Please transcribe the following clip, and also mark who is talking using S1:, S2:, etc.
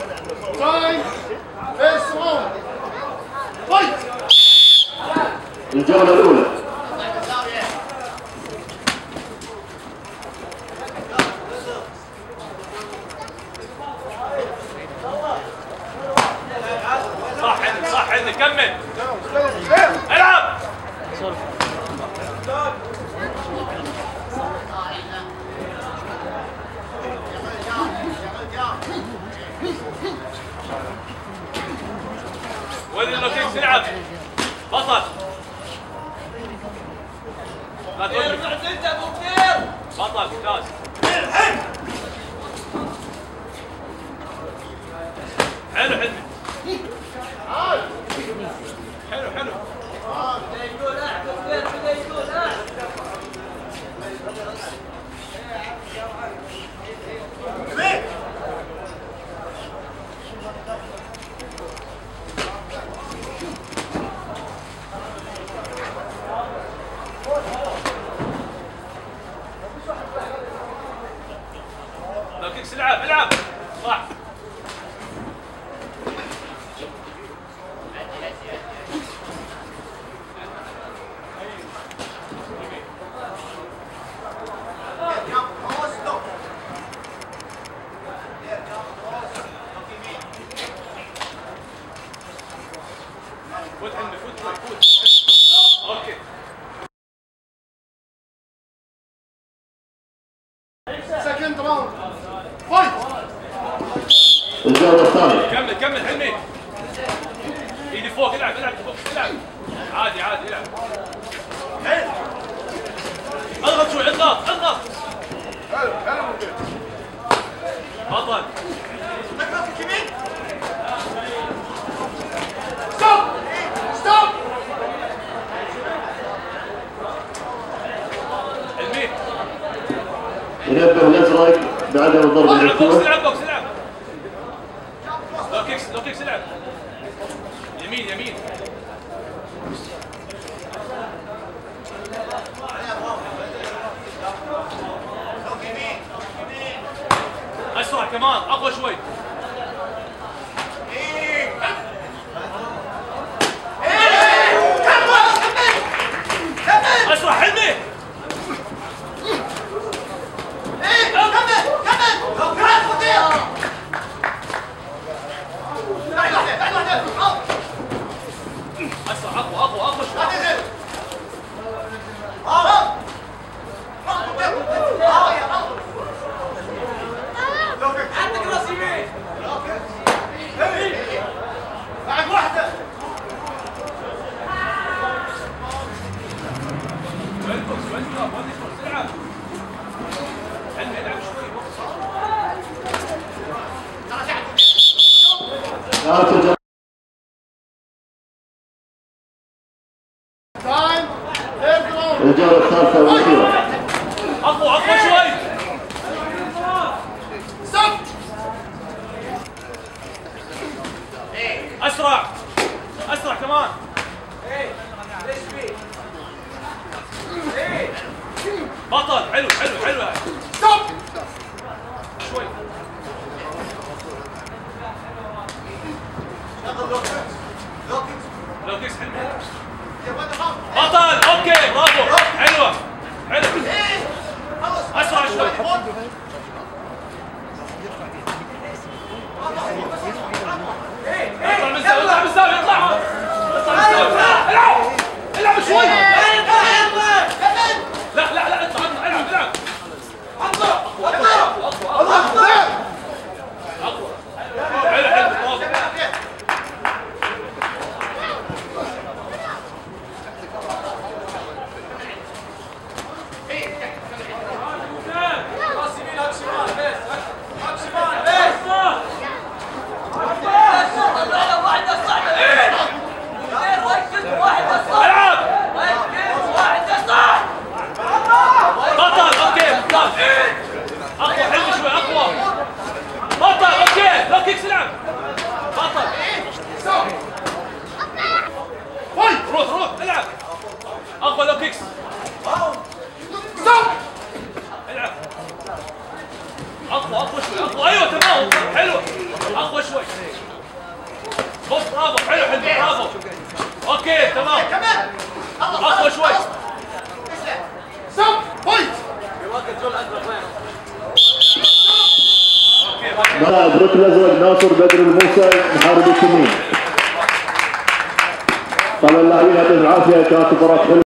S1: الجولة الأولى.
S2: صح عندك كمل العب. وين اللوكيكس العب بطل. لا تقول بطل ممتاز. حلو حلو حلو حلو. لوكيكس العب صح. فوت عندك فوت. اوكي
S3: سكند راوند فايت.
S1: الجولة الثانية.
S2: كمل حلمي. ايدي فوق العب فوق العب. عادي العب. اضغط شوي اضغط.
S3: حلو
S2: بطل.
S3: ستوب.
S2: حلمي
S1: ينبه الأزرق بعدم الضرب بالكوع.
S2: العب بوكس. لوكيكس العب. يمين. اسرع كمان اقوى شوي. اسرع حلمي. اسرع اقوى شوي.
S4: عندك راس يمين.
S3: بعد واحدة.
S2: وين العب. حلمي العب شوي.
S1: لا ترجع.
S3: تايم. ثيرد راوند.
S1: الجولة الثالثة والأخيرة.
S2: اقوى شوي.
S3: ستوب.
S2: اسرع كمان. بطل. حلو هاي.
S3: ستوب.
S2: شوي. لوكيكس حلو. بطل. اوكي برافو. حلوه. اسرع شوي. اطلع من الزاويه العب شوي. لا اطلع العب. اقوى. حلو برافو. اقوى شوي اقوى. ايوه تمام حلوه. اقوى شوي. بص برافو حلو حلو برافو. اوكي تمام.
S3: كمان
S2: اقوى شوي.
S3: ستوب بوينت.
S1: لاعب الركن الازرق ناصر بدر الموسى محارب التنين. قال اللاعبين يعطيهم العافيه، كانت مباراه حلوه.